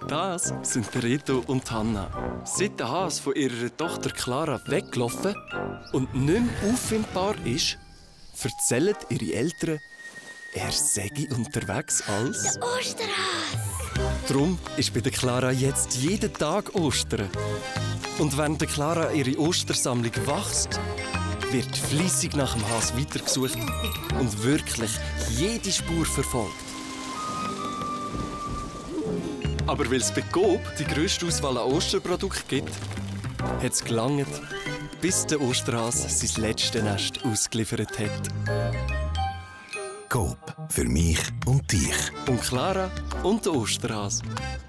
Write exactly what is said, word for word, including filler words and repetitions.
Das sind der Reto und Hanna. Seit der Hase von ihrer Tochter Clara weggelaufen und nicht mehr auffindbar ist, erzählen ihre Eltern, er sei unterwegs als... Der Osterhase! Darum ist bei der Clara jetzt jeden Tag Ostern. Und während der Clara ihre Ostersammlung wächst, wird fleissig nach dem Hase weitergesucht und wirklich jede Spur verfolgt. Aber weil es bei Coop die grösste Auswahl an Osterprodukten gibt, hat es gelangt, bis der Osterhase sein letztes Nest ausgeliefert hat. Coop, für mich und dich. Und Clara und der Osterhase.